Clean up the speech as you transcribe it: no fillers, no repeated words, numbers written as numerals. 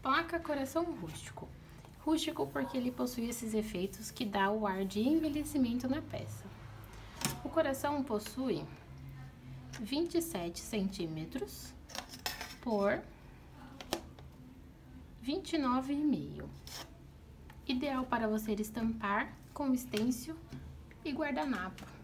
Placa coração rústico. Rústico porque ele possui esses efeitos que dá o ar de envelhecimento na peça. O coração possui 27 centímetros por 29,5. Ideal para você estampar com estêncil e guardanapo.